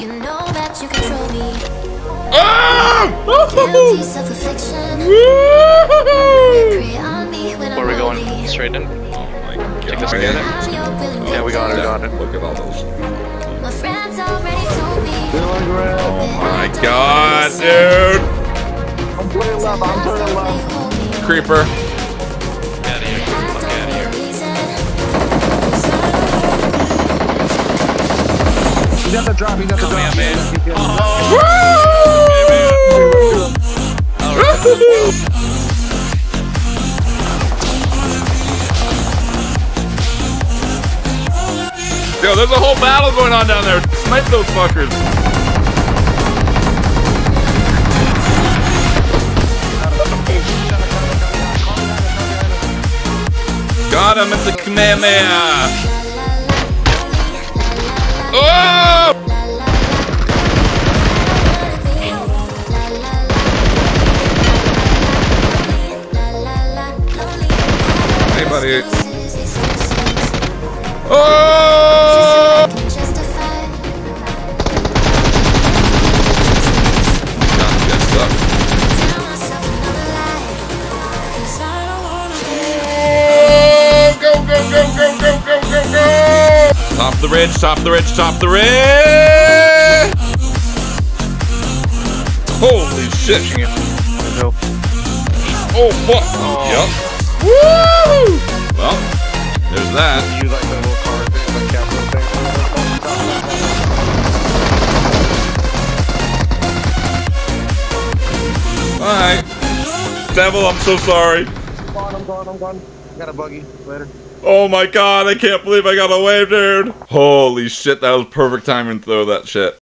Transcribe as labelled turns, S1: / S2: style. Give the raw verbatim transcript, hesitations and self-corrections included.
S1: You know that you control me.
S2: Oh!
S1: Guilty self-affliction. Prey on me when
S3: Where are we
S1: I'm
S3: going?
S1: lonely.
S3: Straight in?
S2: Oh my
S3: Take
S2: god.
S3: this together?
S1: I'm your willing
S3: Yeah, we got it, we got it.
S2: Look at all those.
S1: My friends already told me.
S2: Oh my god, dude!
S4: I'm turning left, I'm turning left.
S2: Creeper.
S3: Get out of here. Fuck out of here.
S4: He's at the drop, he's at the drop.
S3: Kamehameha.
S2: Yo, there's a whole battle going on down there. Snipe those fuckers. Got him at the Kamehameha. Oh! Hey, buddy. Oh! God, you guys suck. Oh, go, go, go, go, go, go, go, go! Top the ridge, top the ridge, top the ridge! Holy shit! Oh, fuck! Yep. Woo! Well, there's that.
S4: You like that little car thing, like capital thing?
S2: Alright. Devil, I'm so sorry.
S4: I'm gone, I'm gone, I'm gone. Got a buggy. Later.
S2: Oh my god, I can't believe I got away, dude. Holy shit, that was perfect timing to throw that shit.